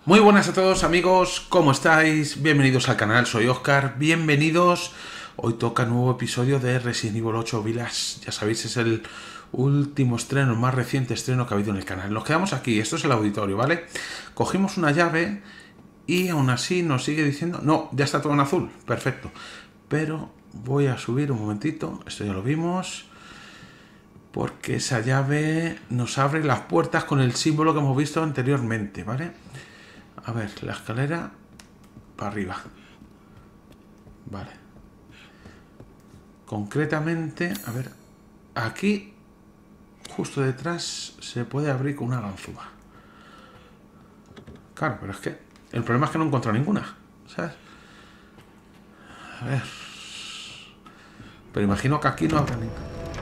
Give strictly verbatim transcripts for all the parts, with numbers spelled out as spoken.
Muy buenas a todos amigos, ¿cómo estáis? Bienvenidos al canal, soy Oscar, bienvenidos. Hoy toca nuevo episodio de Resident Evil ocho Village. Ya sabéis, es el último estreno, el más reciente estreno que ha habido en el canal. Nos quedamos aquí, esto es el auditorio, ¿vale? Cogimos una llave y aún así nos sigue diciendo... No, ya está todo en azul, perfecto. Pero voy a subir un momentito, esto ya lo vimos... Porque esa llave nos abre las puertas con el símbolo que hemos visto anteriormente, ¿vale? A ver, la escalera para arriba. Vale. Concretamente, a ver, aquí, justo detrás, se puede abrir con una ganzúa. Claro, pero es que el problema es que no encuentro ninguna, ¿sabes? A ver. Pero imagino que aquí no habrá ninguna.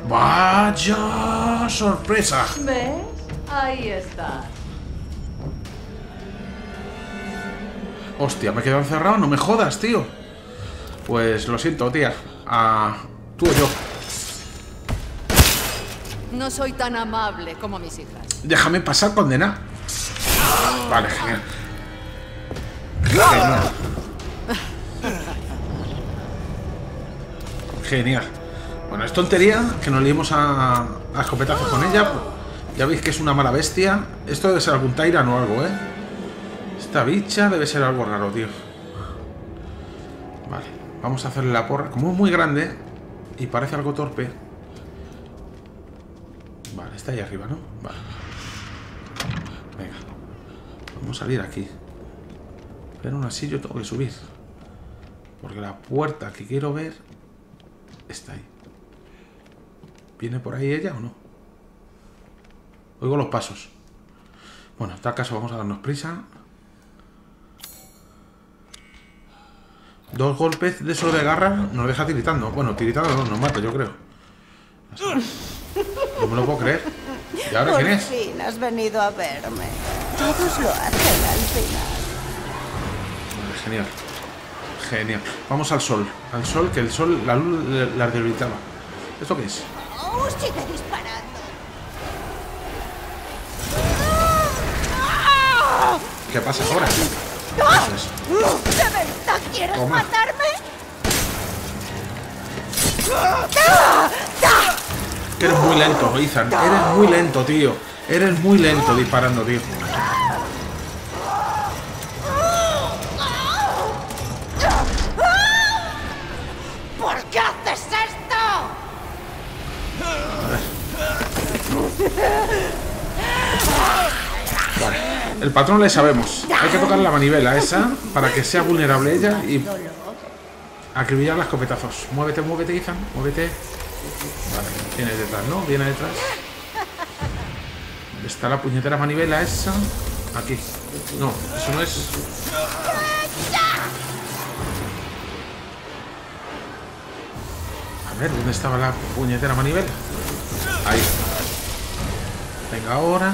¡Vaya sorpresa! ¿Ves? Ahí está. Hostia, me he quedado encerrado, no me jodas, tío. Pues lo siento, tía. Ah, tú o yo. No soy tan amable como mis hijas. Déjame pasar, condena. Vale, genial. Genial. Genial. Bueno, es tontería que nos liemos a, a escopetazos con ella. Ya veis que es una mala bestia. Esto debe ser algún Tyrant o algo, ¿eh? Esta bicha debe ser algo raro, tío. Vale, vamos a hacerle la porra. Como es muy grande y parece algo torpe. Vale, está ahí arriba, ¿no? Vale. Venga. Vamos a salir aquí. Pero aún así yo tengo que subir. Porque la puerta que quiero ver está ahí. ¿Viene por ahí ella o no? Oigo los pasos. Bueno, en tal caso vamos a darnos prisa. Dos golpes de esos de garra nos deja tiritando. Bueno, tiritando no, nos mata, yo creo. No me lo puedo creer. ¿Y ahora quién es? Por fin has venido a verme. Todos lo hacen al final. Vale, genial. Genial. Vamos al sol. Al sol, que el sol, la luz la debilitaba. ¿Esto qué es? ¡Oh, sigue disparando! ¿Qué pasa ahora? Eso es. ¿De verdad quieres Toma. matarme? Que eres muy lento, Ethan. Eres muy lento, tío. Eres muy lento disparando, tío. ¿Por qué haces esto? Vale. El patrón le sabemos. Hay que tocar la manivela esa para que sea vulnerable ella y acribillar las escopetazos. Muévete, muévete, Ethan. Muévete. Vale, viene detrás, ¿no? Viene detrás. ¿Dónde está la puñetera manivela esa? Aquí. No, eso no es. A ver, ¿dónde estaba la puñetera manivela? Ahí. Venga, ahora.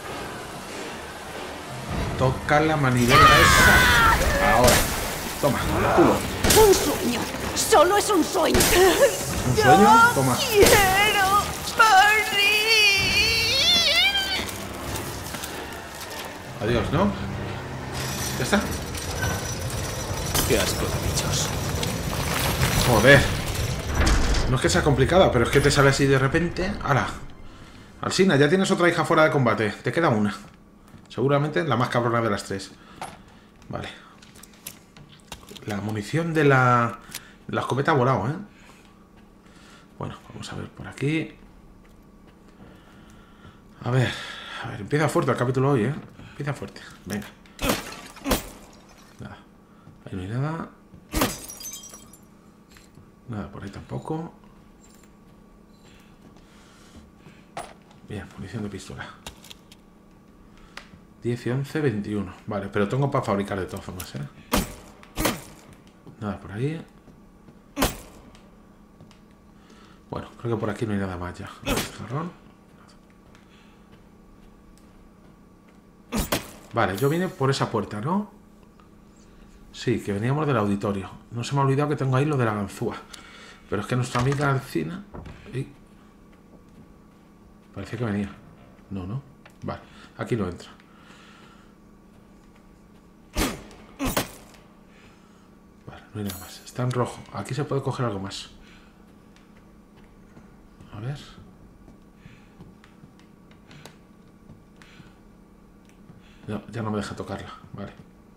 Toca la manivela esa. Ahora. Toma, culo. Un sueño. Solo es un sueño. ¿Un sueño? Toma. Quiero morir. Adiós, ¿no? ¿Ya está? Qué asco de bichos. Joder. No es que sea complicada, pero es que te sale así de repente. ¡Hala! Alsina, ya tienes otra hija fuera de combate. Te queda una. Seguramente la más cabrona de las tres. Vale. La munición de la, de la escopeta ha volado, ¿eh? Bueno, vamos a ver por aquí. A ver. A ver, empieza fuerte el capítulo hoy, ¿eh? Empieza fuerte. Venga. Nada. Ahí no hay nada. Nada, por ahí tampoco. Bien, munición de pistola. diez y once, veintiuno. Vale, pero tengo para fabricar de todas formas, ¿eh? Nada por ahí. Bueno, creo que por aquí no hay nada más ya. Jarrón. Vale, yo vine por esa puerta, ¿no? Sí, que veníamos del auditorio. No se me ha olvidado que tengo ahí lo de la ganzúa. Pero es que nuestra amiga Alcina... ¿Sí? Parece que venía. No, no. Vale, aquí no entra. No hay nada más. Está en rojo. Aquí se puede coger algo más. A ver. No, ya no me deja tocarla. Vale.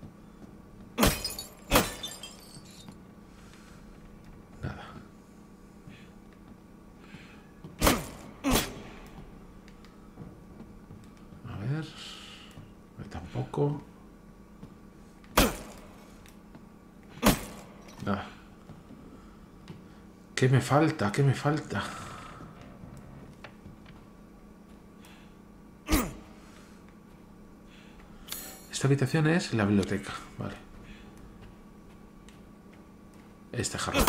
Nada. A ver. Tampoco. Nada. ¿Qué me falta? ¿Qué me falta? Esta habitación es la biblioteca. Vale. Este jarrón.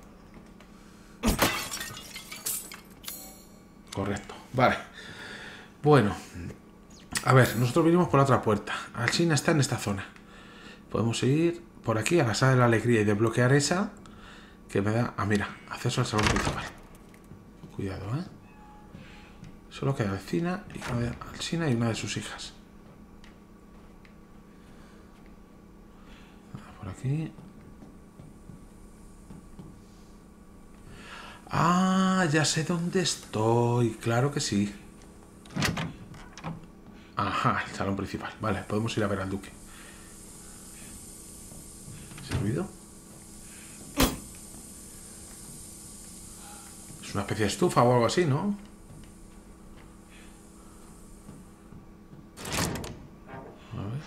Correcto. Vale. Bueno. A ver, nosotros vinimos por la otra puerta. Alcina está en esta zona. Podemos ir por aquí a la sala de la alegría y desbloquear esa que me da... Ah, mira, acceso al salón principal. Cuidado, ¿eh? Solo queda Alcina y una de Alcina y una de sus hijas. Por aquí. Ah, ya sé dónde estoy. Claro que sí. Ajá, el salón principal. Vale, podemos ir a ver al duque. ¿Ese ruido? Es una especie de estufa o algo así, ¿no? A ver.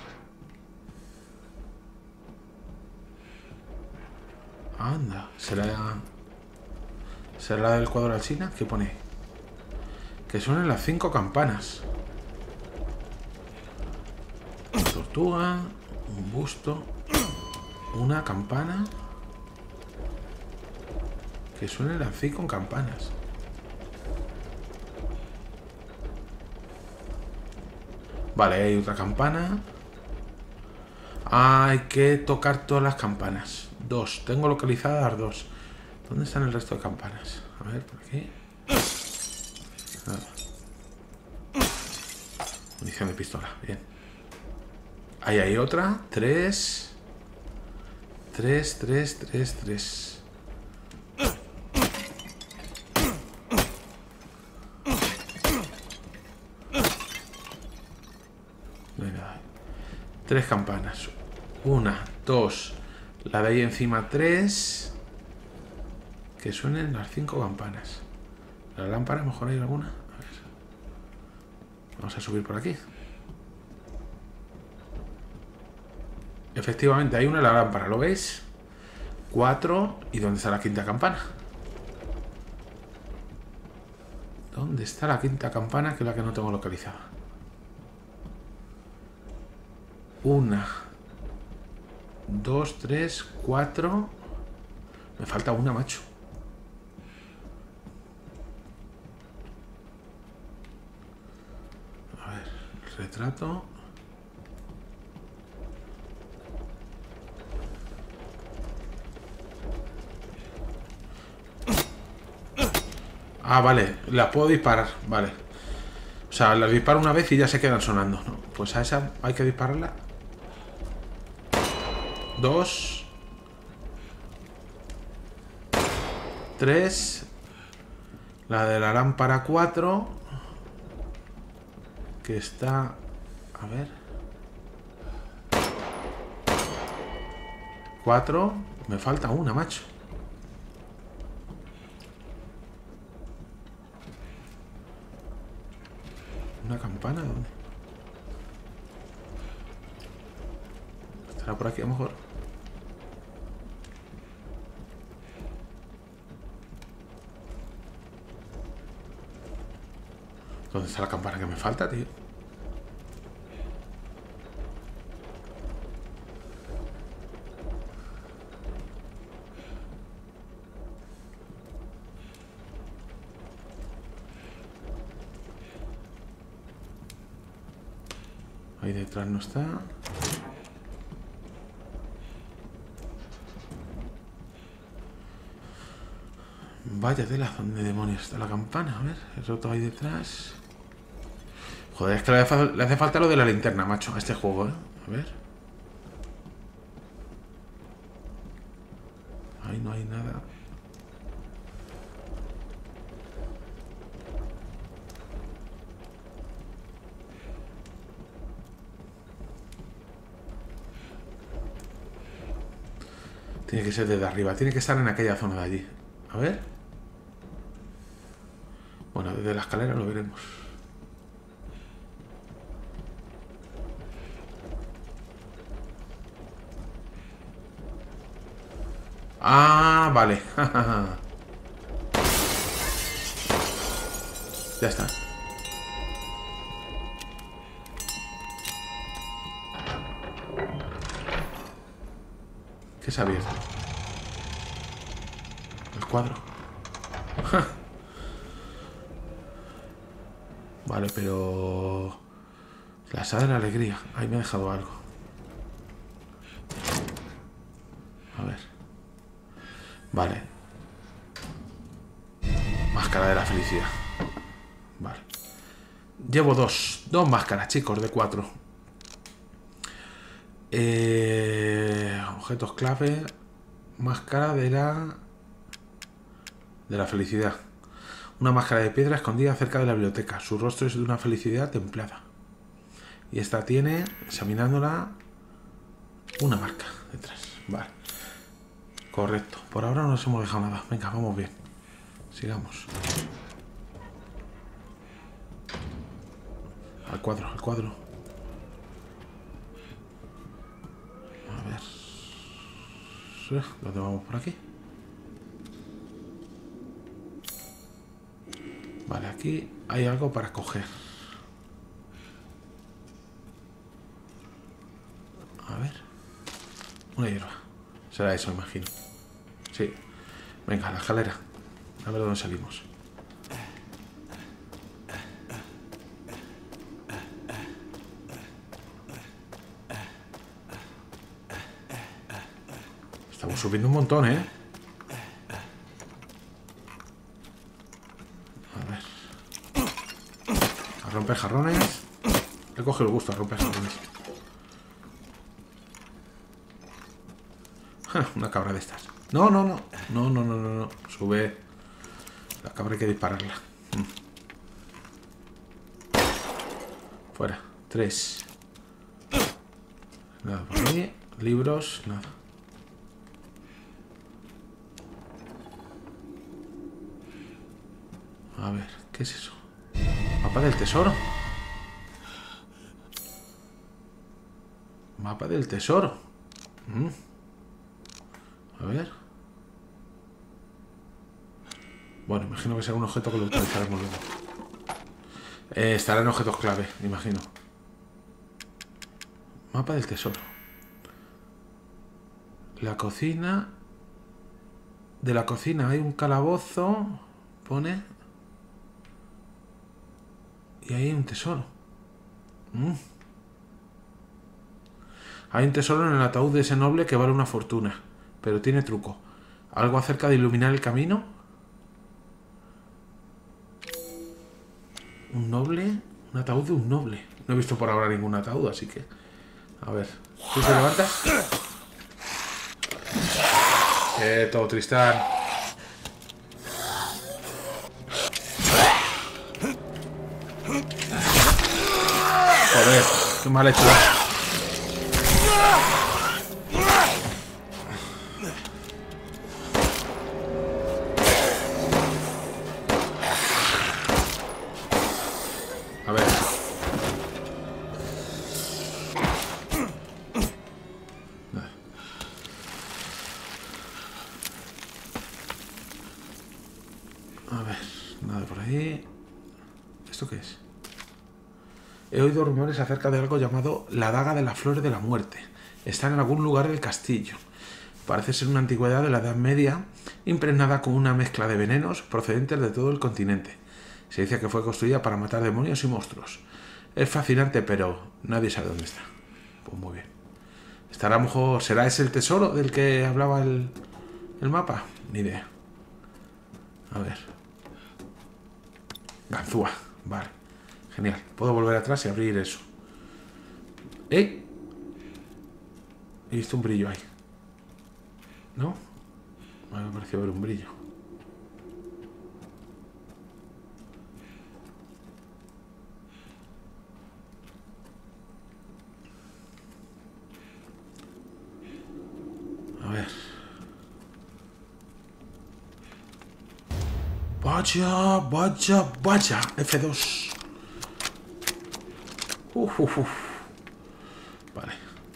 Anda, será... ¿Será la del cuadro de Alcina? ¿Qué pone? Que suenen las cinco campanas. Una tortuga, un busto, una campana. Que suenen las cinco campanas. Vale, hay otra campana. Ah, hay que tocar todas las campanas. Dos, tengo localizadas dos. ¿Dónde están el resto de campanas? A ver, por aquí. Ah. Munición de pistola, bien. Ahí hay otra. Tres. Tres, tres, tres, tres. No hay nada. Tres campanas. Una, dos. La de ahí encima, tres. Que suenen las cinco campanas. La lámpara, mejor hay alguna. A ver. Vamos a subir por aquí. Efectivamente, hay una en la lámpara, ¿lo veis? Cuatro. ¿Y dónde está la quinta campana? ¿Dónde está la quinta campana? Que es la que no tengo localizada. Una. Dos, tres, cuatro. Me falta una, macho. A ver, retrato. Ah, vale, las puedo disparar, vale. O sea, las disparo una vez y ya se quedan sonando, ¿no? Pues a esa hay que dispararla. Dos. Tres. La de la lámpara cuatro. Que está... A ver. Cuatro. Me falta una, macho. ¿Una campana? ¿Dónde? ¿Estará por aquí a lo mejor? ¿Dónde está la campana que me falta, tío? Ahí detrás no está. Vaya tela, ¿dónde demonios está la campana? A ver, he roto ahí detrás. Joder, es que le hace, le hace falta lo de la linterna, macho, a este juego, ¿eh? A ver. no hay nada. Tiene que ser desde arriba. Tiene que estar en aquella zona de allí. A ver. Bueno, desde la escalera lo veremos. Ah, vale. Ya está. ¿Qué se ha abierto? El cuadro. Vale, pero... La sala de la alegría. Ahí me ha dejado algo. A ver. Vale. Máscara de la felicidad. Vale. Llevo dos. Dos máscaras, chicos, de cuatro. Eh, objetos clave. Máscara de la... De la felicidad. Una máscara de piedra escondida cerca de la biblioteca. Su rostro es de una felicidad templada. Y esta tiene, examinándola, una marca detrás. Vale. Correcto. Por ahora no nos hemos dejado nada. Venga, vamos bien. Sigamos. Al cuadro, al cuadro. A ver. ¿Dónde vamos por aquí? Vale, aquí hay algo para coger. A ver. Una hierba. Será eso, imagino. Sí. Venga, la escalera. A ver dónde salimos. Estamos subiendo un montón, ¿eh? Romper jarrones. Le coge el gusto a romper jarrones. Ja, una cabra de estas. No, no, no. No, no, no, no, no. Sube. La cabra hay que dispararla. Fuera. Tres. Nada por ahí. Libros. Nada. A ver. ¿Qué es eso? Mapa del tesoro. Mapa del tesoro. Mm. A ver. Bueno, imagino que será un objeto que lo utilizaremos luego. Eh, estará en objetos clave, me imagino. Mapa del tesoro. La cocina. De la cocina hay un calabozo. Pone... Y ahí hay un tesoro. Mm. Hay un tesoro en el ataúd de ese noble que vale una fortuna. Pero tiene truco. ¿Algo acerca de iluminar el camino? ¿Un noble? Un ataúd de un noble. No he visto por ahora ningún ataúd, así que... A ver. ¿Tú te levantas? Quieto, Tristán. Joder, qué mal hecho. A ver. A ver, nada por ahí. ¿Esto qué es? He oído rumores acerca de algo llamado la daga de las flores de la muerte. Está en algún lugar del castillo. Parece ser una antigüedad de la Edad Media, impregnada con una mezcla de venenos procedentes de todo el continente. Se dice que fue construida para matar demonios y monstruos. Es fascinante, pero nadie sabe dónde está. Pues muy bien. ¿Estará a lo mejor... ¿Será ese el tesoro del que hablaba el, el mapa? Ni idea. A ver. Ganzúa. Vale. Genial. Puedo volver atrás y abrir eso. ¡Eh! He visto un brillo ahí. ¿No? Me ha parecido ver un brillo. A ver. Vaya, vaya, vaya. F dos. Uf, uf, uf. Vale.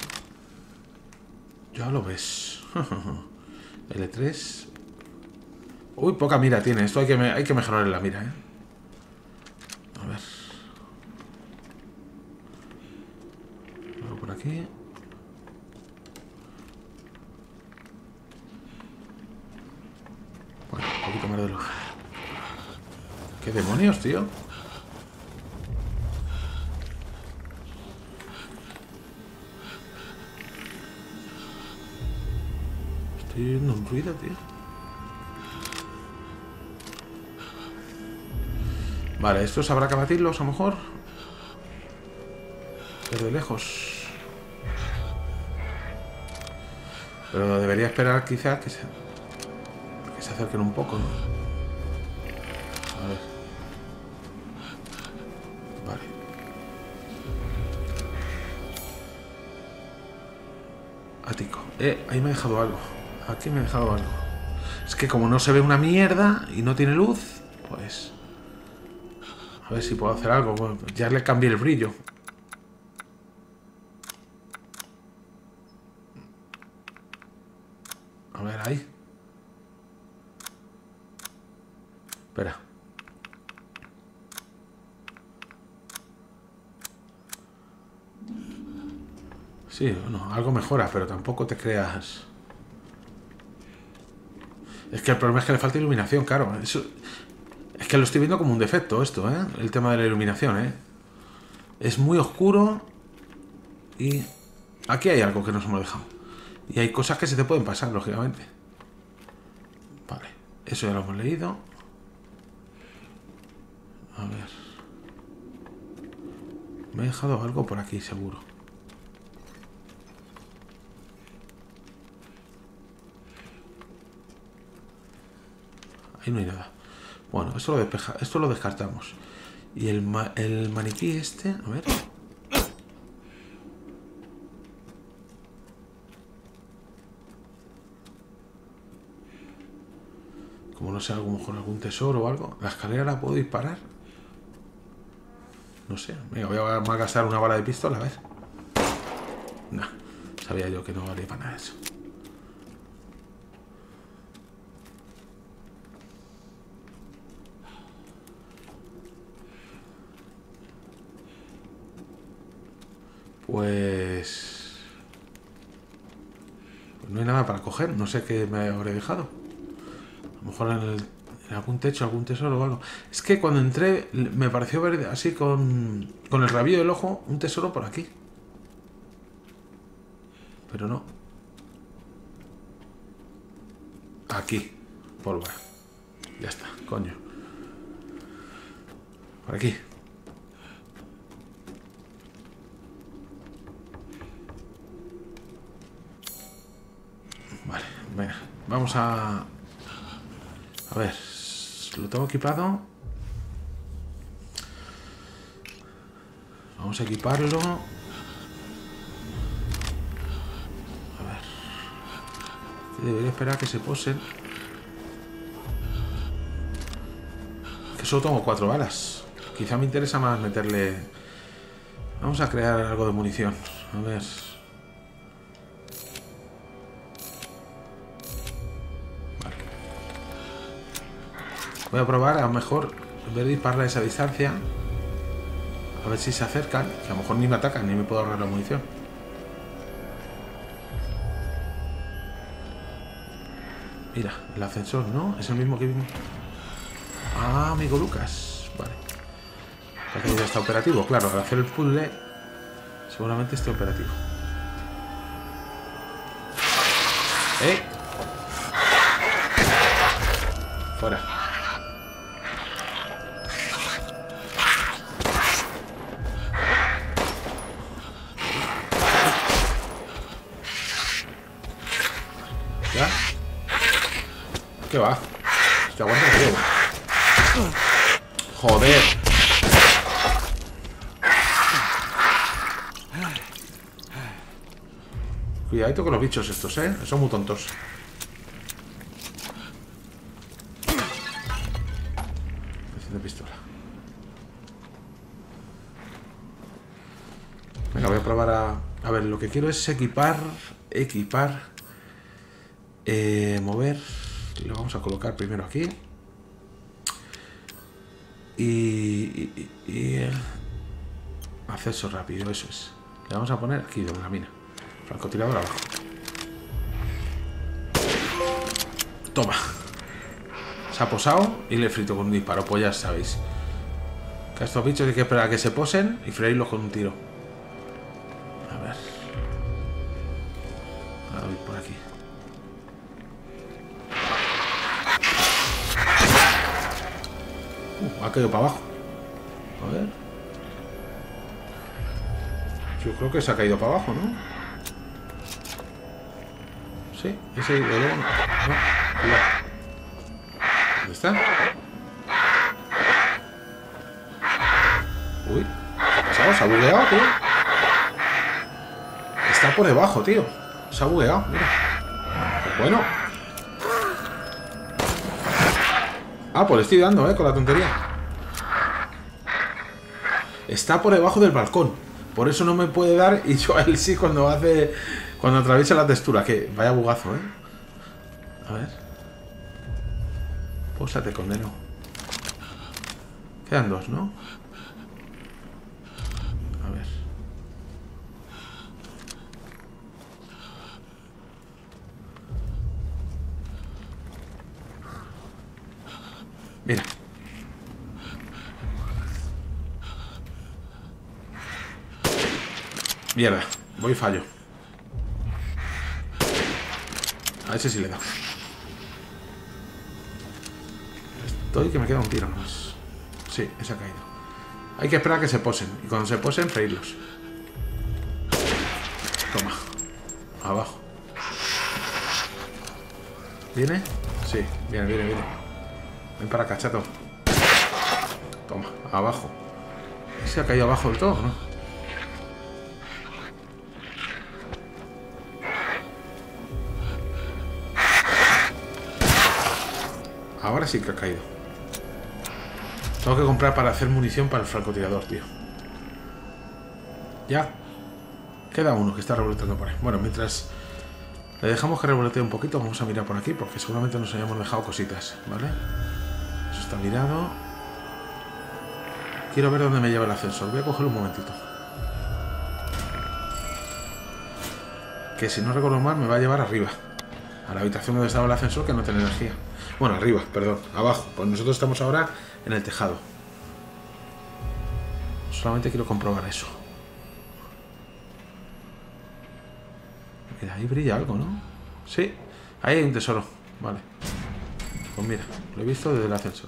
Ya lo ves. L tres. Uy, poca mira tiene. Esto hay que, me hay que mejorar en la mira, ¿eh? A ver. Luego por aquí. Bueno, un poquito más de luz. ¿Qué demonios, tío? Estoy viendo un ruido, tío. Vale, estos habrá que abatirlos a lo mejor. Desde lejos. Pero debería esperar quizá que se, que se acerquen un poco, ¿no? A ver. Vale. Ático. Eh, ahí me he dejado algo. Aquí me he dejado algo. Es que como no se ve una mierda y no tiene luz, pues... A ver si puedo hacer algo. Bueno, ya le cambié el brillo. A ver, ahí. Espera. Sí, bueno, algo mejora, pero tampoco te creas... Es que el problema es que le falta iluminación, claro. Eso... Es que lo estoy viendo como un defecto esto, ¿eh? El tema de la iluminación, ¿eh? Es muy oscuro y aquí hay algo que nos hemos dejado. Y hay cosas que se te pueden pasar, lógicamente. Vale, eso ya lo hemos leído. A ver. Me he dejado algo por aquí, seguro. Ahí no hay nada. Bueno, esto lo despeja, esto lo descartamos. Y el, ma el maniquí este, a ver. Como no sé, a lo mejor algún tesoro o algo. ¿La escalera la puedo disparar? No sé. Venga, voy a malgastar una bala de pistola, a ver. Nah, sabía yo que no valía para nada eso. Pues... pues no hay nada para coger. No sé qué me habré dejado. A lo mejor en, el, en algún techo, algún tesoro o algo. Es que cuando entré me pareció ver así con, con el rabillo del ojo un tesoro por aquí. Pero no. Aquí. Pólvora. Ya está, coño. Por aquí. Vale, venga. Vamos a... A ver. Lo tengo equipado. Vamos a equiparlo. A ver. Debería esperar a que se posen. Que solo tengo cuatro balas. Quizá me interesa más meterle... Vamos a crear algo de munición. A ver... Voy a probar, a lo mejor, en vez de disparar a esa distancia, a ver si se acercan, que a lo mejor ni me atacan, ni me puedo ahorrar la munición. Mira, el ascensor, ¿no? Es el mismo que vimos. Ah, amigo Lucas. Vale. Parece que ya está operativo. Claro, al hacer el puzzle, seguramente esté operativo. ¡Eh! Fuera. ¿Qué va? Te aguanta que llevo. Joder. Cuidadito con los bichos estos, ¿eh? Son muy tontos. De pistola. Venga, voy a probar a... A ver, lo que quiero es equipar... Equipar... Eh, mover... Lo vamos a colocar primero aquí. Y... Y, y, y el... Acceso rápido, eso es. Le vamos a poner aquí, donde la mina. Francotirador abajo. Toma. Se ha posado y le frito con un disparo. Pues ya sabéis que a estos bichos hay que esperar a que se posen y freírlos con un tiro. A ver. A ver por aquí. Uh, ha caído para abajo. A ver. Yo creo que se ha caído para abajo, ¿no? Sí, ese de luego. No, cuidado. ¿Dónde está? Uy, ¿qué ha pasado? Se ha bugueado, tío. Está por debajo, tío. Se ha bugueado, mira. Pues bueno. Ah, pues le estoy dando, eh, con la tontería. Está por debajo del balcón. Por eso no me puede dar y yo a él sí cuando hace... Cuando atraviesa la textura. Que vaya bugazo, eh. A ver. Pósate, condeno. Quedan dos, ¿no? A ver. Mira. Mierda. Voy y fallo. A ese sí le da. Estoy que me queda un tiro más. Sí, ese ha caído. Hay que esperar a que se posen. Y cuando se posen, freírlos. Toma. Abajo. ¿Viene? Sí, viene, viene, viene. Ven para acá, chato. Toma, abajo. ¿Ese ha caído abajo del todo, no? Ahora sí que ha caído. Tengo que comprar para hacer munición para el francotirador, tío. Ya. Queda uno que está revoloteando por ahí. Bueno, mientras le dejamos que revolotee un poquito, vamos a mirar por aquí, porque seguramente nos hayamos dejado cositas, ¿vale? Eso está mirado. Quiero ver dónde me lleva el ascensor. Voy a cogerlo un momentito. Que si no recuerdo mal, me va a llevar arriba. A la habitación donde estaba el ascensor, que no tiene energía. Bueno, arriba, perdón, abajo. Pues nosotros estamos ahora en el tejado. Solamente quiero comprobar eso. Mira, ahí brilla algo, ¿no? Sí, ahí hay un tesoro. Vale. Pues mira, lo he visto desde el ascensor.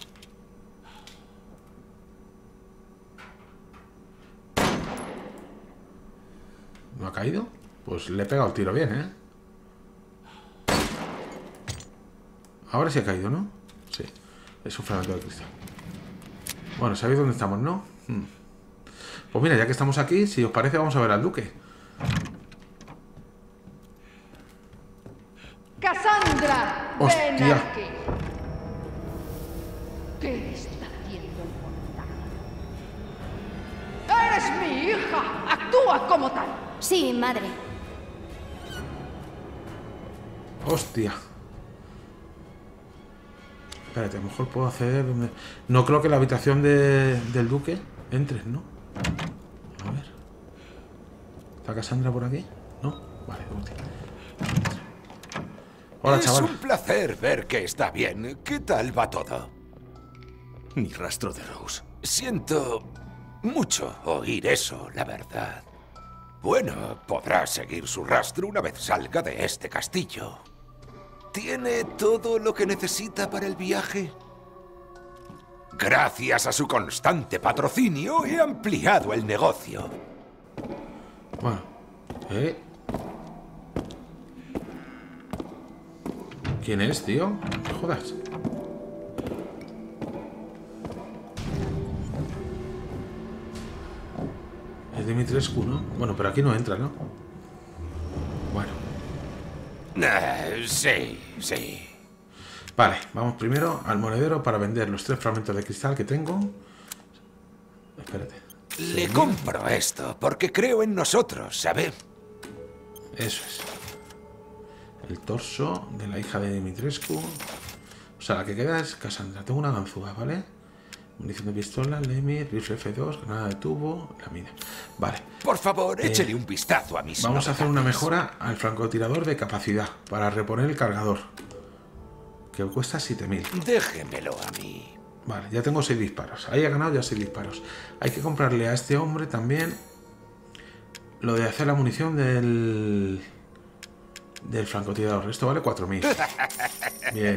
¿No ha caído? Pues le he pegado el tiro bien, ¿eh? Ahora sí ha caído, ¿no? Sí. Es un fragmento de cristal. Bueno, ¿sabéis dónde estamos, no? Hmm. Pues mira, ya que estamos aquí, si os parece, vamos a ver al duque. ¡Cassandra! ¡Hostia! ¡Ven aquí! ¿Qué está haciendo el portal? ¡Eres mi hija! ¡Actúa como tal! Sí, madre. ¡Hostia! Espérate, a lo mejor puedo acceder donde... No creo que la habitación de, del duque entres, ¿no? A ver. ¿Está Cassandra por aquí? ¿No? Vale, útil. Hola, chaval. Es un placer ver que está bien. ¿Qué tal va todo? Ni rastro de Rose. Siento mucho oír eso, la verdad. Bueno, podrá seguir su rastro una vez salga de este castillo. ¿Tiene todo lo que necesita para el viaje? Gracias a su constante patrocinio he ampliado el negocio. Bueno. ¿Eh? ¿Quién es, tío? No te jodas. Es Dimitrescu, ¿no? Bueno, pero aquí no entra, ¿no? Bueno. Eh, sí, sí. Vale, vamos primero al monedero para vender los tres fragmentos de cristal que tengo. Espérate. Le compro esto porque creo en nosotros, ¿sabe? Eso es. El torso de la hija de Dimitrescu. O sea, la que queda es Cassandra. Tengo una ganzúa, ¿vale? Munición de pistola, Lemmy, rifle F dos, granada de tubo, la mina. Vale. Por favor, Eh, échele un vistazo a mis Vamos a hacer una novedades. mejora al francotirador de capacidad para reponer el cargador. Que cuesta siete mil. Déjemelo a mí. Vale, ya tengo seis disparos. Ahí he ganado ya seis disparos. Hay que comprarle a este hombre también lo de hacer la munición del del francotirador. Esto vale cuatro mil. Bien.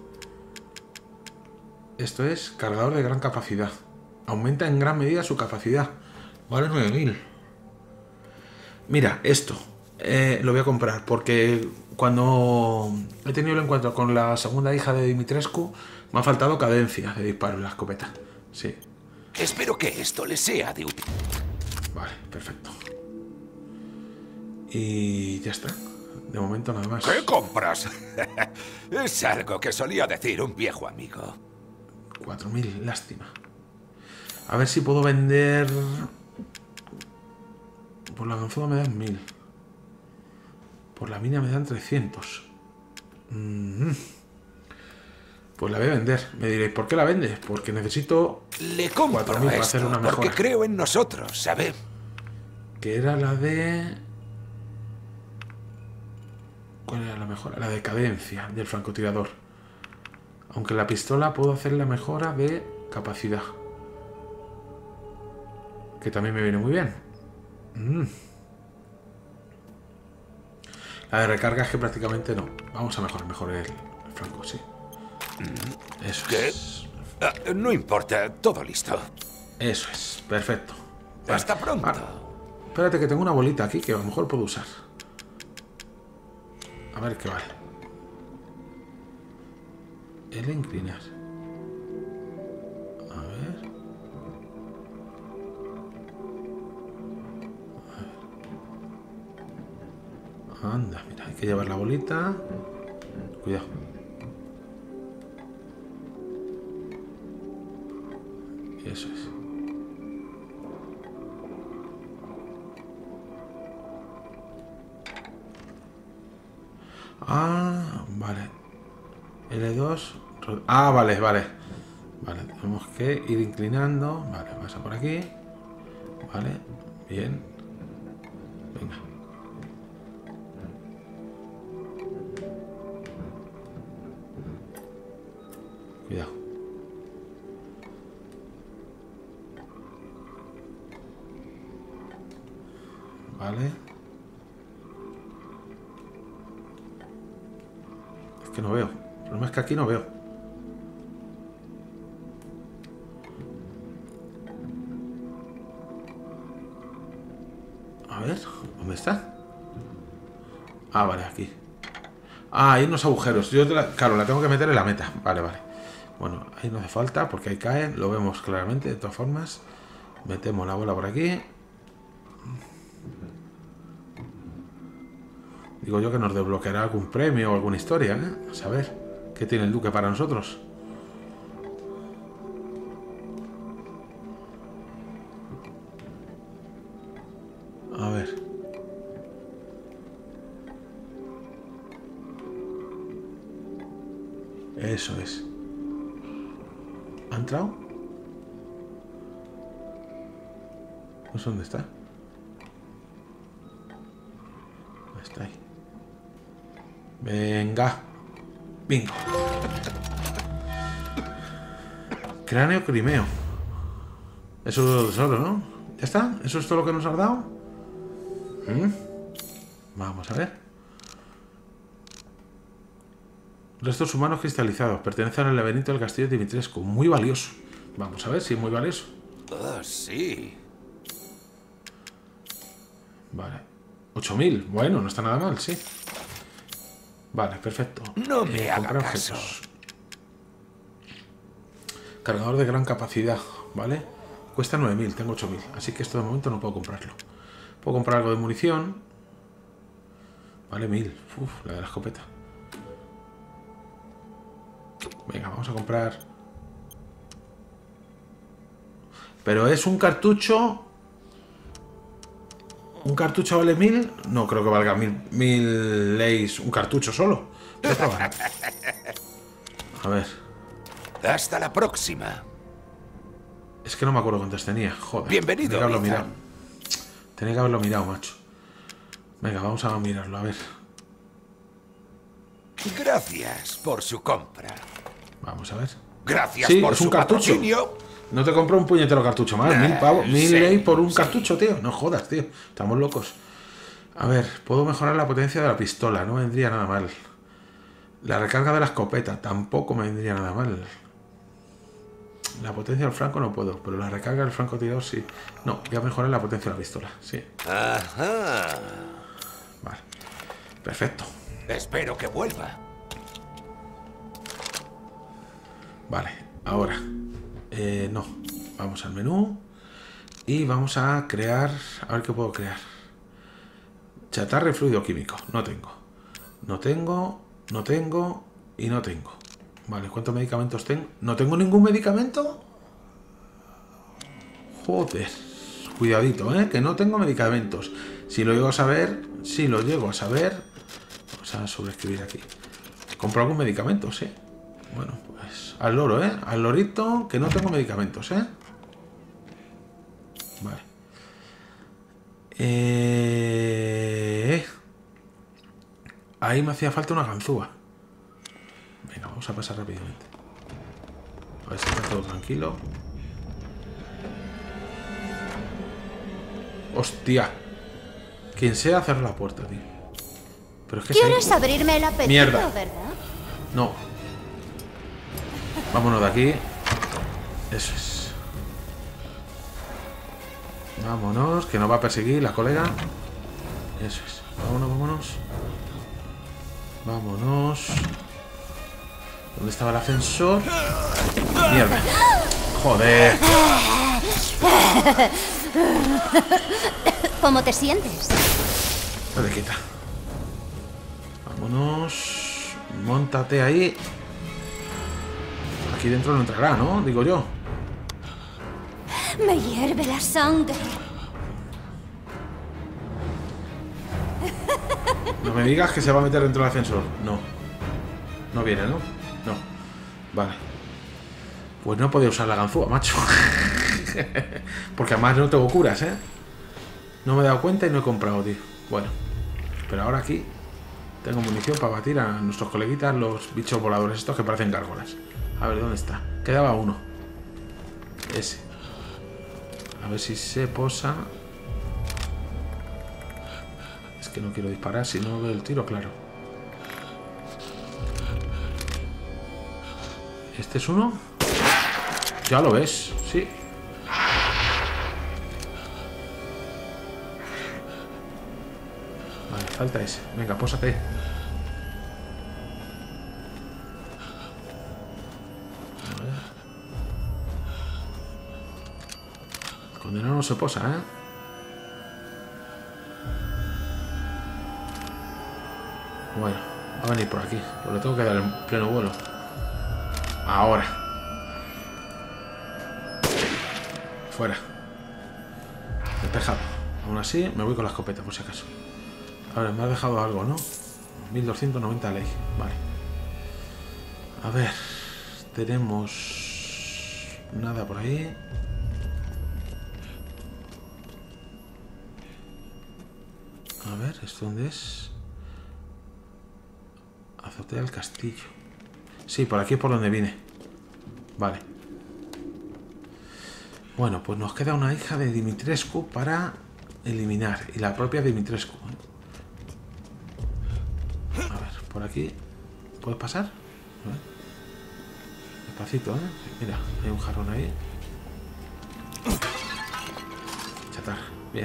Esto es cargador de gran capacidad. Aumenta en gran medida su capacidad. Vale nueve mil. Mira, esto eh, lo voy a comprar porque cuando he tenido el encuentro con la segunda hija de Dimitrescu me ha faltado cadencia de disparo en la escopeta. Sí. Espero que esto le sea de útil. Vale, perfecto. Y ya está. De momento nada más. ¿Qué compras? Es algo que solía decir un viejo amigo. cuatro mil, lástima. A ver si puedo vender... Por la ganzúa me dan mil. Por la mina me dan trescientos. Mm. Pues la voy a vender. Me diréis, ¿por qué la vendes? Porque necesito... Le compro cuatro mil para hacer esto una mejora. porque creo en nosotros, ¿sabe? Que era la de... ¿Cuál era la mejora? La de cadencia del francotirador. Aunque la pistola puedo hacer la mejora de capacidad. Que también me viene muy bien. Mm. La de recarga es que prácticamente no. Vamos a mejorar mejor el, el franco, sí. Eso ¿Qué? es. Ah, no importa, todo listo. Eso es, perfecto. Vale. Hasta pronto. Ah, espérate que tengo una bolita aquí que a lo mejor puedo usar. A ver qué vale. El inclinar. A ver. A ver. Anda, mira, hay que llevar la bolita. Cuidado. Eso es. Ah, vale. L dos. Ah, vale, vale. Vale, tenemos que ir inclinando. Vale, pasa por aquí. Vale, bien. Venga. Cuidado. Vale. Es que no veo. El problema es que aquí no veo. A ver, ¿dónde está? Ah, vale, aquí. Ah, hay unos agujeros. Yo, la, claro, la tengo que meter en la meta. Vale, vale. Bueno, ahí no hace falta porque ahí cae. Lo vemos claramente, de todas formas. Metemos la bola por aquí. Digo yo que nos desbloqueará algún premio o alguna historia, ¿eh? A saber, ¿qué tiene el Duque para nosotros? A ver. Eso es. ¿Ha entrado? No sé dónde está. Está ahí. Venga. Bingo. Cráneo crimeo. Eso es solo, ¿no? ¿Ya está? ¿Eso es todo lo que nos has dado? ¿Mm? Vamos a ver. Restos humanos cristalizados. Pertenecen al laberinto del castillo de Dimitrescu. Muy valioso. Vamos a ver si es muy valioso. Oh, sí. Vale. ocho mil. Bueno, no está nada mal, sí. Vale, perfecto. No me Eh, haga comprar caso. objetos. Cargador de gran capacidad, ¿vale? Cuesta nueve mil, tengo ocho mil. Así que esto de momento no puedo comprarlo. Puedo comprar algo de munición. Vale, mil. Uf, la de la escopeta. Venga, vamos a comprar. Pero es un cartucho. ¿Un cartucho vale mil? No creo que valga mil, mil leyes un cartucho solo. Voy a probar. A ver. Hasta la próxima. Es que no me acuerdo cuántas tenía. Joder. Bienvenido, Tenía que haberlo Ethan. mirado. Tenía que haberlo mirado, macho. Venga, vamos a mirarlo, a ver. Gracias por su compra. Vamos a ver. Gracias Sí, por es su un cartucho. patrocinio. No te compro un puñetero cartucho más. Mil pavos. Mil sí, ley por un sí. cartucho, tío. No jodas, tío. Estamos locos. A ver, puedo mejorar la potencia de la pistola. No vendría nada mal. La recarga de la escopeta. Tampoco me vendría nada mal. La potencia del franco no puedo, pero la recarga del francotirador sí. No, voy a mejorar la potencia de la pistola. Sí. Ajá. Vale. Perfecto. Espero que vuelva. Vale, ahora. Eh, no. Vamos al menú. Y vamos a crear. A ver qué puedo crear. Chatarra y fluido químico. No tengo. No tengo. No tengo. Y no tengo. Vale, ¿cuántos medicamentos tengo? ¿No tengo ningún medicamento? Joder. Cuidadito, ¿eh? Que no tengo medicamentos. Si lo llego a saber. Si lo llego a saber. Vamos a sobreescribir aquí. ¿Compro algún medicamento? Sí. Bueno, pues al loro, ¿eh? Al lorito, que no tengo medicamentos, ¿eh? Vale. Eh... Ahí me hacía falta una ganzúa. Venga, vamos a pasar rápidamente. A ver si está todo tranquilo. ¡Hostia! Quien sea, cerrar la puerta, tío. Pero es que ¿Quieres se... abrirme el apetito, Mierda. verdad? No. Vámonos de aquí. Eso es. Vámonos, que nos va a perseguir la colega. Eso es. Vámonos, vámonos. Vámonos. ¿Dónde estaba el ascensor? Mierda. Joder. ¿Cómo te sientes? Dale, quita. Vámonos. Móntate ahí. Aquí dentro no entrará, ¿no? Digo yo. Me hierve la sangre. No me digas que se va a meter dentro del ascensor. No. No viene, ¿no? No. Vale. Pues no podía usar la ganzúa, macho. Porque además no tengo curas, ¿eh? No me he dado cuenta y no he comprado, tío. Bueno. Pero ahora aquí tengo munición para batir a nuestros coleguitas, los bichos voladores estos que parecen gárgolas. A ver, ¿dónde está? Quedaba uno. Ese. A ver si se posa. Es que no quiero disparar si no veo el tiro, claro. ¿Este es uno? Ya lo ves, sí. Vale, falta ese. Venga, pósate. A ver. El condenado no se posa, ¿eh? Bueno, va a venir por aquí. Pero le tengo que dar en pleno vuelo. Ahora. Fuera. Despejado. Aún así, me voy con la escopeta, por si acaso. A ver, me ha dejado algo, ¿no? mil doscientos noventa ley. Vale. A ver. Tenemos... nada por ahí. A ver, ¿esto dónde es? Azotea del castillo. Sí, por aquí es por donde vine. Vale. Bueno, pues nos queda una hija de Dimitrescu para eliminar. Y la propia Dimitrescu. A ver, por aquí. ¿Puedes pasar? A ver. Despacito, ¿eh? Mira, hay un jarrón ahí. Chatarra. Bien.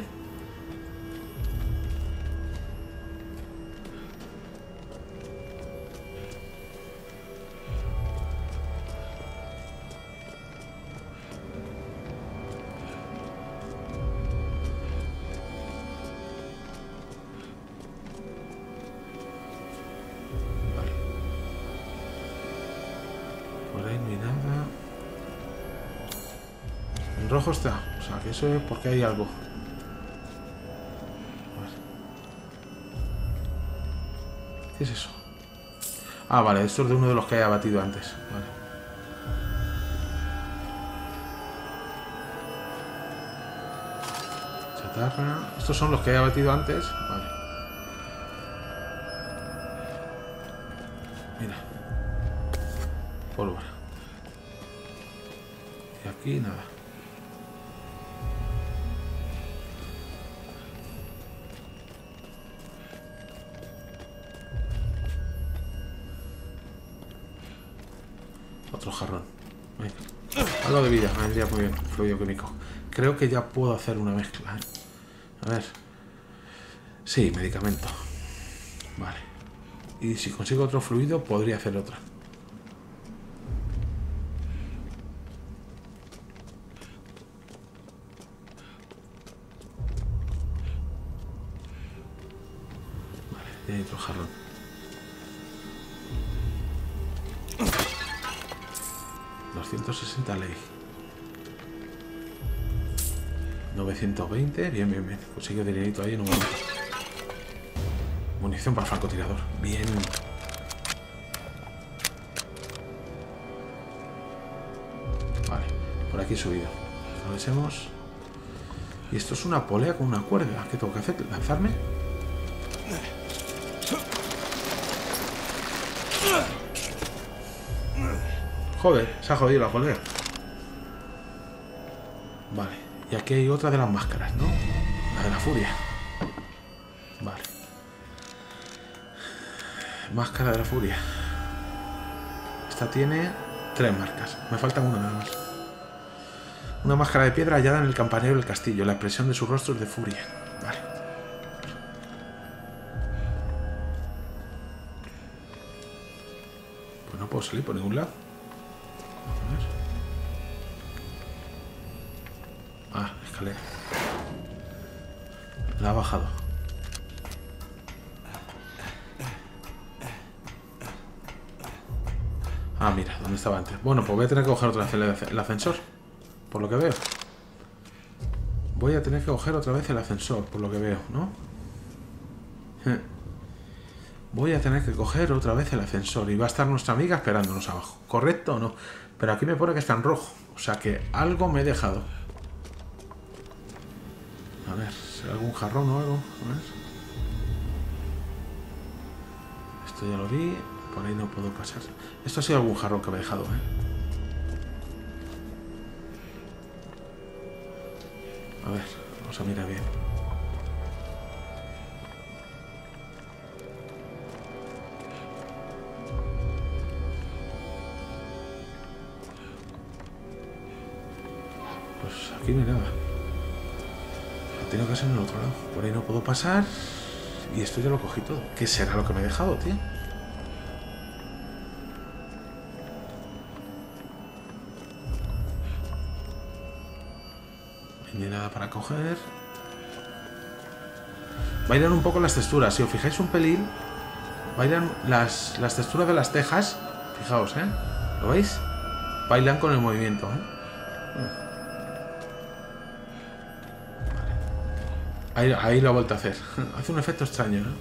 En rojo está. O sea, que eso es porque hay algo. A ver. ¿Qué es eso? Ah, vale, esto es de uno de los que he abatido antes. Vale. Chatarra. Estos son los que he abatido antes. Vale. Mira. Pólvora. Y aquí nada. Otro jarrón. Venga. Algo de vida, me vendría muy bien. Fluido químico. Creo que ya puedo hacer una mezcla, ¿eh? A ver. Sí, medicamento. Vale. Y si consigo otro fluido, podría hacer otra. Vale, ya hay otro jarrón. doscientos sesenta ley. novecientos veinte, bien, bien, bien. Consigo dinerito ahí en un momento. Munición para francotirador. Bien. Vale, por aquí he subido. Atravesemos. Y esto es una polea con una cuerda. ¿Qué tengo que hacer? ¿Lanzarme? Joder, se ha jodido la polea. Vale, y aquí hay otra de las máscaras, ¿no? La de la furia. Vale. Máscara de la furia. Esta tiene tres marcas. Me faltan una nada más. Una máscara de piedra hallada en el campanario del castillo. La expresión de su rostro es de furia. Vale. Pues no puedo salir por ningún lado. A ver. Ah, escalera. La ha bajado. Ah, mira, ¿dónde estaba antes? Bueno, pues voy a tener que coger otra vez el, el ascensor. Por lo que veo. Voy a tener que coger otra vez el ascensor, por lo que veo, ¿no? Voy a tener que coger otra vez el ascensor. Y va a estar nuestra amiga esperándonos abajo. ¿Correcto o no? Pero aquí me pone que está en rojo. O sea que algo me he dejado. A ver, ¿será algún jarrón o algo? A ver. Esto ya lo vi. Por ahí no puedo pasar. Esto ha sido algún jarrón que me he dejado, ¿eh? A ver, vamos a mirar bien. Pues aquí no hay nada. Tengo que ser en el otro lado. Por ahí no puedo pasar. Y esto ya lo cogí todo. ¿Qué será lo que me he dejado, tío? No hay nada para coger. Bailan un poco las texturas. Si os fijáis un pelín, bailan las, las texturas de las tejas. Fijaos, ¿eh? ¿Lo veis? Bailan con el movimiento, ¿eh? Ahí, ahí lo ha vuelto a hacer. Hace un efecto extraño, ¿no?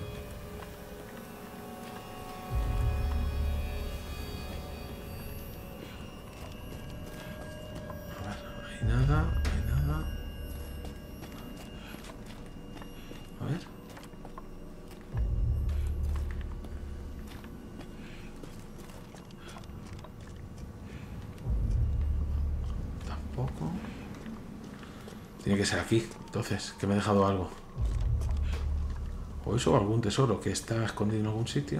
A ver, hay nada, hay nada. A ver. Tampoco. Tiene que ser aquí. Entonces, que me he dejado algo. O eso o algún tesoro que está escondido en algún sitio.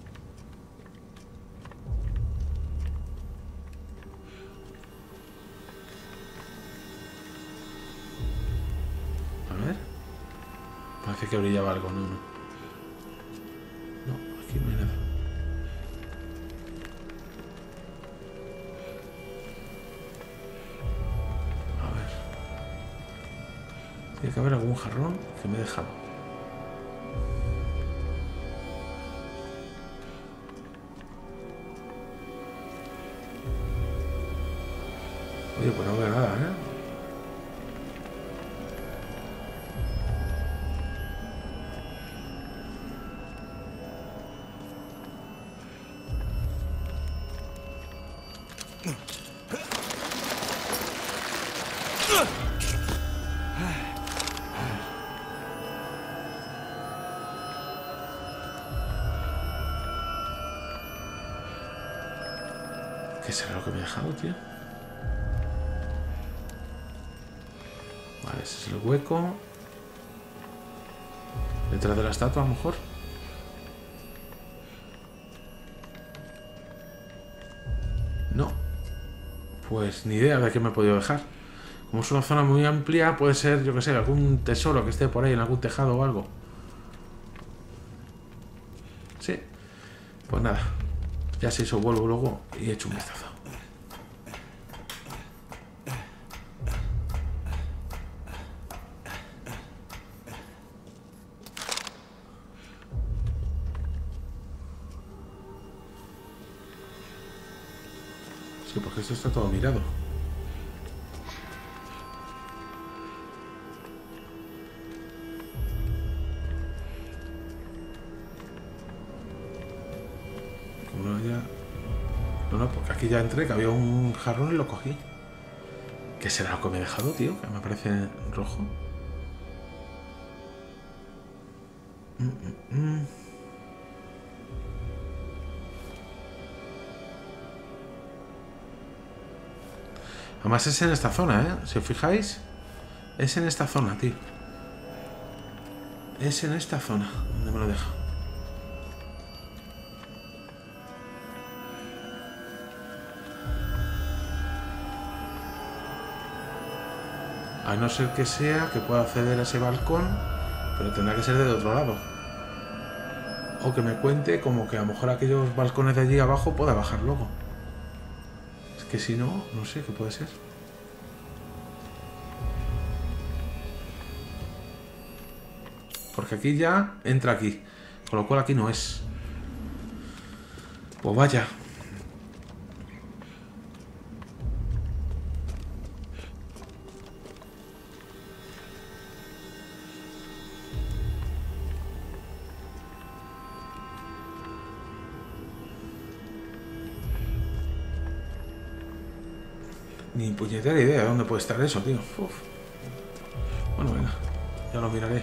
A ver. Parece que brillaba algo, no, no. No, aquí no hay nada. Tiene que haber algún jarrón que me he dejado. Oye, pues no veo nada, ¿eh? ¿Qué será lo que me he dejado, tío? Vale, ese es el hueco. Detrás de la estatua, a lo mejor. No. Pues ni idea de qué me he podido dejar. Como es una zona muy amplia, puede ser, yo que sé, algún tesoro que esté por ahí en algún tejado o algo. Sí. Pues nada. Ya si eso vuelvo luego y echo un vistazo. Sí, porque esto está todo mirado. No, ya... no, no, porque aquí ya entré, que había un jarrón y lo cogí. ¿Qué será lo que me he dejado, tío? Que me parece rojo. Mm, mm, mm. Además es en esta zona, ¿eh? Si os fijáis, es en esta zona, tío. Es en esta zona donde me lo dejo. A no ser que sea que pueda acceder a ese balcón, pero tendrá que ser del otro lado. O que me cuente como que a lo mejor aquellos balcones de allí abajo pueda bajar luego. Es que si no, no sé qué puede ser. Porque aquí ya entra aquí, con lo cual aquí no es. Pues vaya. Ni puñetera idea de dónde puede estar eso, tío. Uf. Bueno, venga, ya lo miraré.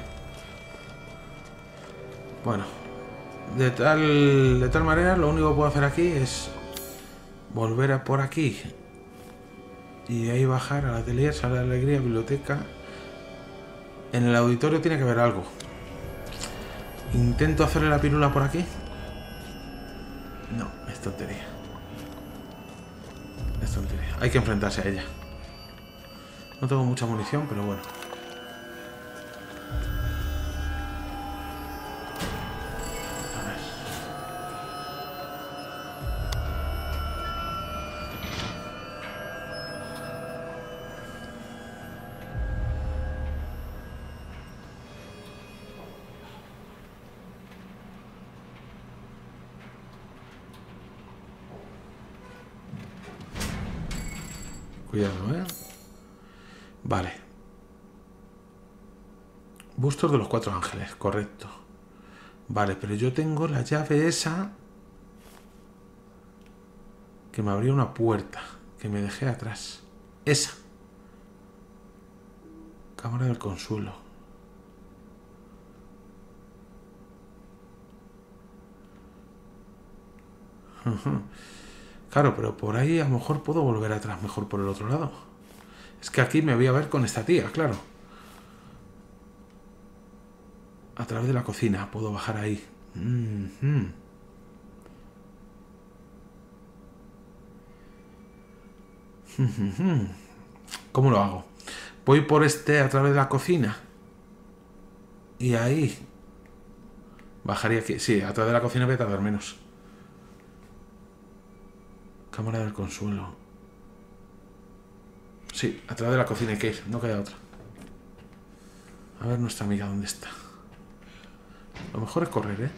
Bueno, de tal, de tal manera, lo único que puedo hacer aquí es volver a por aquí y de ahí bajar al atelier, sala de alegría, biblioteca. En el auditorio tiene que haber algo. Intento hacerle la pirula por aquí. No, es tontería. Es tontería. Hay que enfrentarse a ella. No tengo mucha munición, pero bueno. A ver. Cuidado, ¿eh? Vale. Bustos de los cuatro ángeles, correcto. Vale, pero yo tengo la llave esa que me abrió una puerta que me dejé atrás. Esa. Cámara del consuelo. Uh-huh. Claro, pero por ahí a lo mejor puedo volver atrás mejor por el otro lado. Es que aquí me voy a ver con esta tía, claro. A través de la cocina puedo bajar ahí. Mm-hmm. ¿Cómo lo hago? Voy por este a través de la cocina. Y ahí bajaría aquí. Sí, a través de la cocina voy a tardar menos. Cámara del consuelo. Sí, a través de la cocina hay que ir, no queda otra. A ver nuestra amiga dónde está. Lo mejor es correr, ¿eh?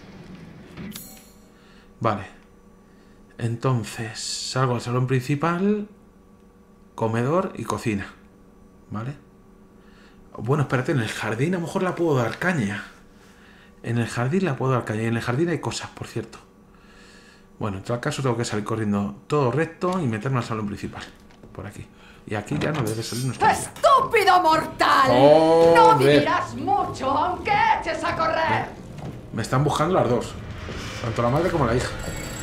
Vale. Entonces, salgo al salón principal, comedor y cocina. ¿Vale? Bueno, espérate, en el jardín a lo mejor la puedo dar caña. En el jardín la puedo dar caña. Y en el jardín hay cosas, por cierto. Bueno, en tal caso tengo que salir corriendo todo recto y meterme al salón principal. por aquí. Y aquí ya no debe salir nuestra vida. ¡Estúpido mortal! Joder. No vivirás mucho, aunque eches a correr. Me están buscando las dos. Tanto la madre como la hija.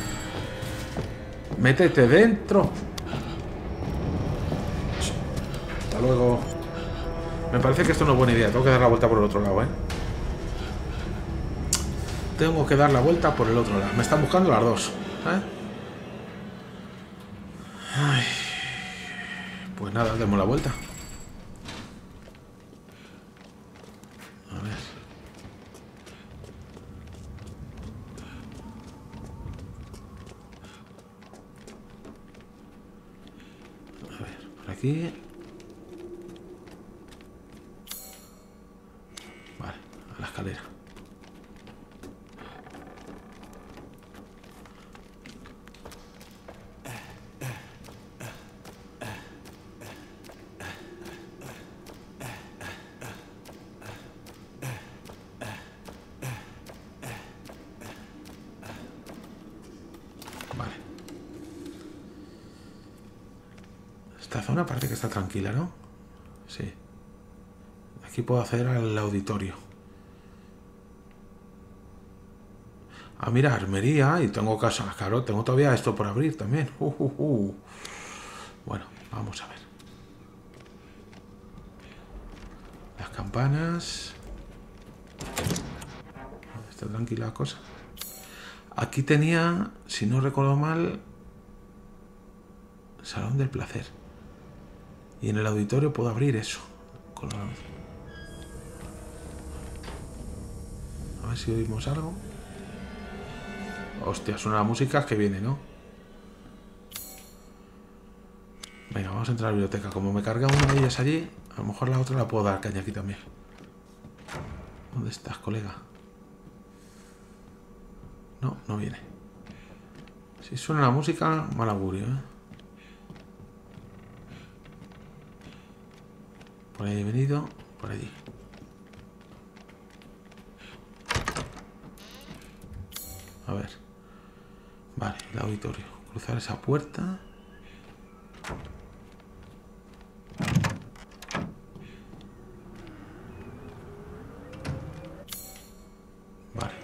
Métete dentro. Hasta luego. Me parece que esto no es buena idea. Tengo que dar la vuelta por el otro lado, ¿eh? Tengo que dar la vuelta por el otro lado. Me están buscando las dos, ¿eh? Ay. Pues nada, demos la vuelta. A ver. A ver, por aquí. Vale, a la escalera. Vale. Esta zona parece que está tranquila, ¿no? Sí. Aquí puedo acceder al auditorio. Ah, mira, armería. Y tengo casa. Claro, tengo todavía esto por abrir también. Uh, uh, uh. Bueno, vamos a ver. Las campanas. Está tranquila la cosa. Aquí tenía, si no recuerdo mal, Salón del Placer. Y en el auditorio puedo abrir eso. Con la... A ver si oímos algo. Hostia, suena la música que viene, ¿no? Venga, vamos a entrar a la biblioteca. Como me carga una de ellas allí, a lo mejor la otra la puedo dar caña aquí también. ¿Dónde estás, colega? No, no viene. Si suena la música, mal augurio, ¿eh? Por ahí he venido, por allí. A ver. Vale, el auditorio. Cruzar esa puerta. Vale.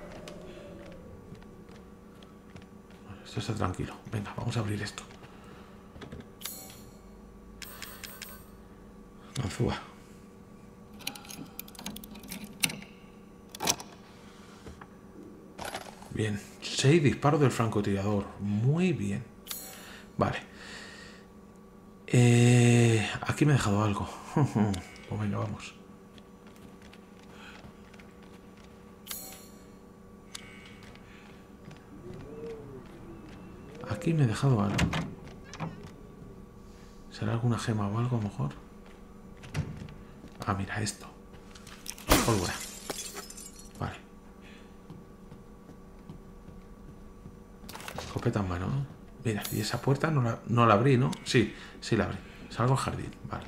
Esto está tranquilo. Venga, vamos a abrir esto. Ganzúa. Bien. Seis disparos del francotirador. Muy bien. Vale. Eh, aquí me he dejado algo. Pues venga, vamos. Aquí me he dejado algo. ¿Será alguna gema o algo a lo mejor? Ah, mira esto. Pólvora. Vale. Escopeta en mano, ¿eh? Mira, y esa puerta no la, no la abrí, ¿no? Sí, sí la abrí. Salgo al jardín, vale.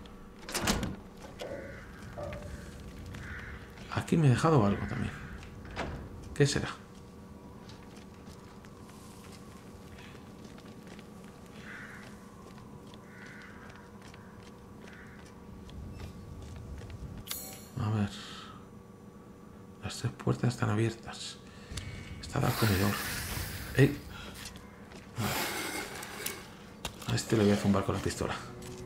Aquí me he dejado algo también. ¿Qué será? A ver. Las tres puertas están abiertas. Está al comedor. ¡Ey! A este le voy a zumbar con la pistola.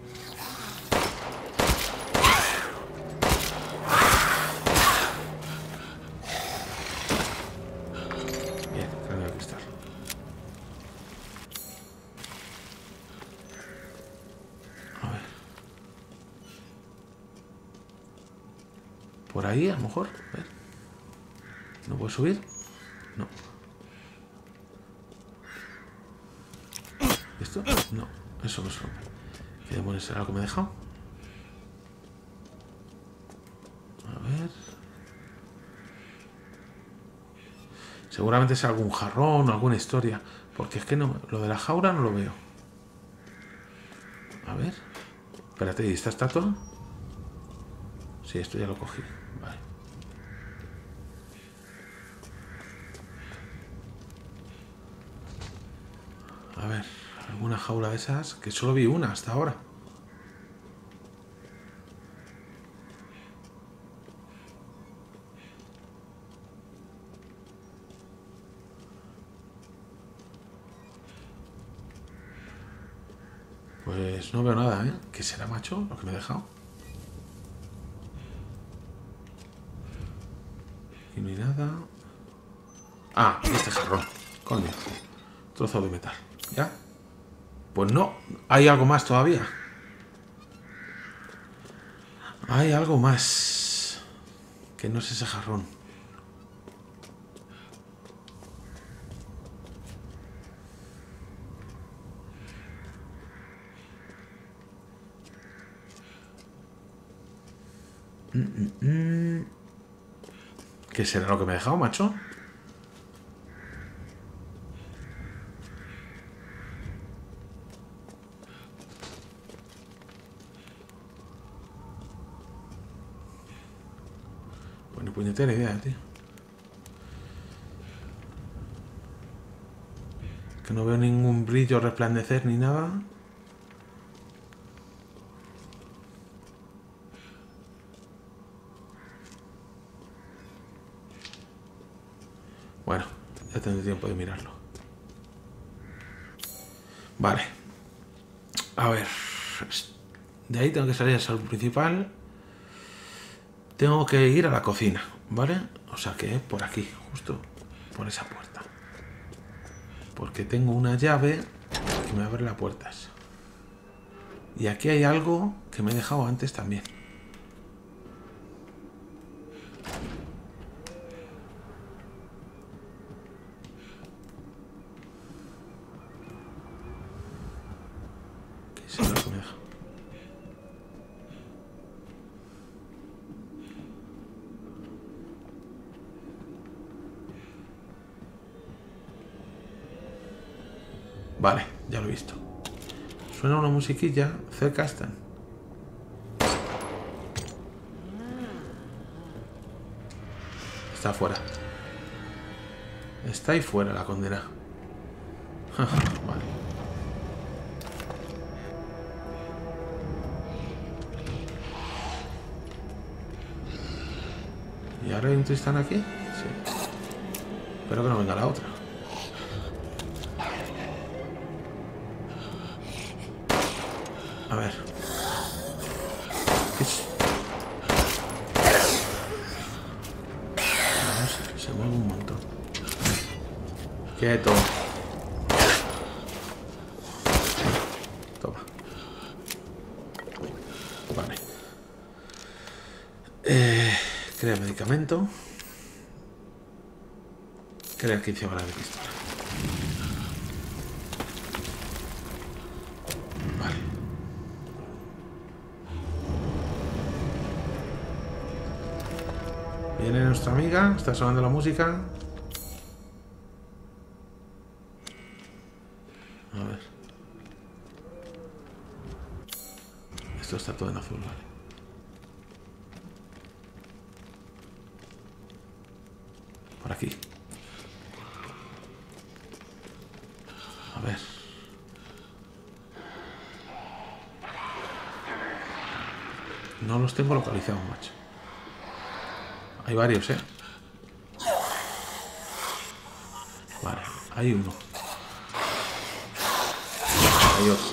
Bien, carga de cristal. A ver. Por ahí, a lo mejor. A ver. ¿No puedo subir? No. ¿Esto? No, eso no es rompe. ¿Qué demonios será lo que me he dejado? A ver. Seguramente es algún jarrón o alguna historia. Porque es que no, lo de la jaula no lo veo. A ver. Espérate, ¿y esta estatua? Sí, esto ya lo cogí. Vale. A ver. ¿Alguna jaula de esas? Que solo vi una hasta ahora. Pues no veo nada, ¿eh? ¿Qué será, macho? Lo que me he dejado. Y no hay nada. Ah, este jarrón. Coño. Trozo de metal. ¿Ya? Pues no. Hay algo más todavía. Hay algo más. Que no es ese jarrón. Mm, mm, mm. ¿Qué será lo que me he dejado, macho? Pues ni puñetera idea, tío. Que no veo ningún brillo resplandecer ni nada. Bueno, ya tendré tiempo de mirarlo. Vale. A ver. De ahí tengo que salir al salón principal. Tengo que ir a la cocina, ¿vale? O sea que por aquí, justo por esa puerta. Porque tengo una llave que me abre la puerta esa. Y aquí hay algo que me he dejado antes también. ¿Qué es lo que me he dejado? Vale, ya lo he visto. Suena una musiquilla. Cerca están. Está fuera. Está ahí fuera la condena. Vale. ¿Y ahora hay un Tristán aquí? Sí. Espero que no venga la otra. A ver. ¿Qué es? Vamos, se mueve un montón. Quieto. Toma. Vale. Eh, crea medicamento. Crea quince balas de pistola. Viene nuestra amiga, está sonando la música. A ver. Esto está todo en azul, vale. Por aquí. A ver. No los tengo localizados, macho. Hay varios, ¿eh? Vale, hay uno. Hay otro.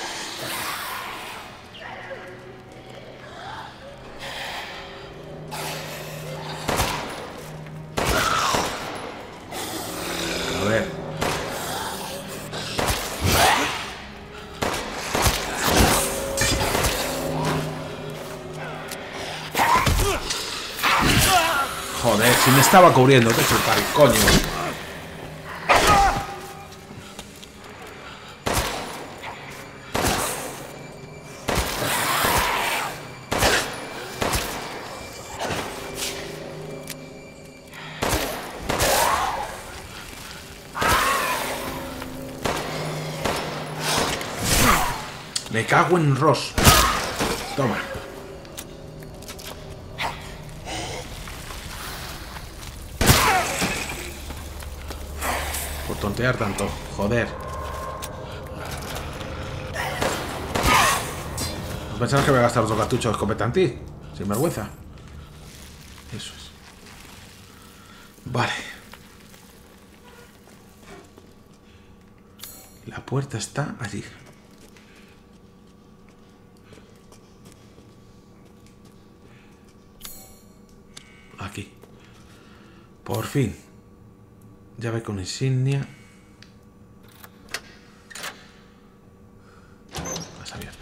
A ver. Joder, si me estaba cubriendo, que es el pari, coño. Me cago en Ross. Toma. Por tontear tanto, joder. pensabas que voy a gastar otro cartucho de escopeta anti. Sin vergüenza. Eso es. Vale. La puerta está allí. Aquí. Por fin. Llave con insignia. Vas a ver.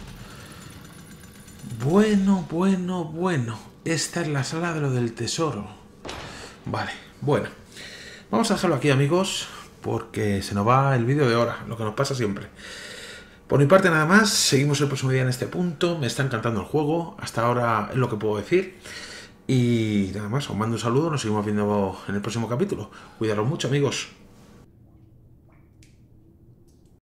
Bueno, bueno, bueno. Esta es la sala de lo del tesoro. Vale, bueno. Vamos a dejarlo aquí, amigos, porque se nos va el vídeo de hora, lo que nos pasa siempre. Por mi parte nada más, seguimos el próximo día en este punto. Me está encantando el juego, hasta ahora es lo que puedo decir. Y nada más, os mando un saludo, nos seguimos viendo en el próximo capítulo. Cuidaros mucho, amigos.